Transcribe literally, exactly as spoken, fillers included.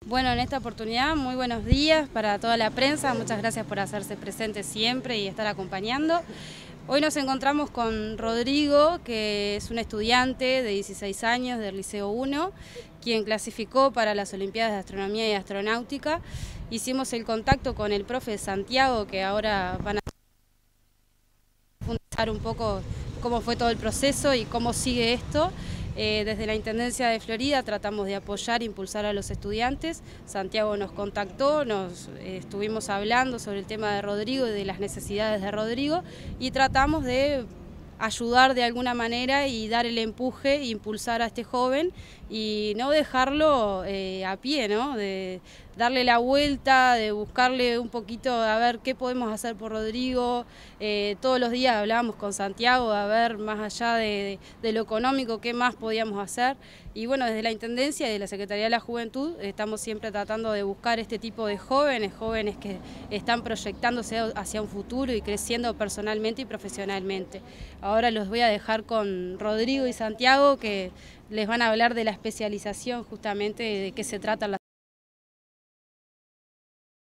Bueno, en esta oportunidad, muy buenos días para toda la prensa, muchas gracias por hacerse presente siempre y estar acompañando. Hoy nos encontramos con Rodrigo, que es un estudiante de dieciséis años del Liceo uno, quien clasificó para las Olimpiadas de Astronomía y Astronáutica. Hicimos el contacto con el profe Santiago, que ahora van a fundar un poco cómo fue todo el proceso y cómo sigue esto. Eh, desde la Intendencia de Florida tratamos de apoyar e impulsar a los estudiantes. Santiago nos contactó, nos eh, estuvimos hablando sobre el tema de Rodrigo y de las necesidades de Rodrigo y tratamos de ayudar de alguna manera y dar el empuje e impulsar a este joven y no dejarlo eh, a pie, ¿no? De darle la vuelta, de buscarle un poquito a ver qué podemos hacer por Rodrigo. Eh, todos los días hablábamos con Santiago a ver más allá de, de, de lo económico qué más podíamos hacer y bueno, desde la Intendencia y de la Secretaría de la Juventud estamos siempre tratando de buscar este tipo de jóvenes, jóvenes que están proyectándose hacia un futuro y creciendo personalmente y profesionalmente. Ahora los voy a dejar con Rodrigo y Santiago, que les van a hablar de la especialización, justamente de qué se trata la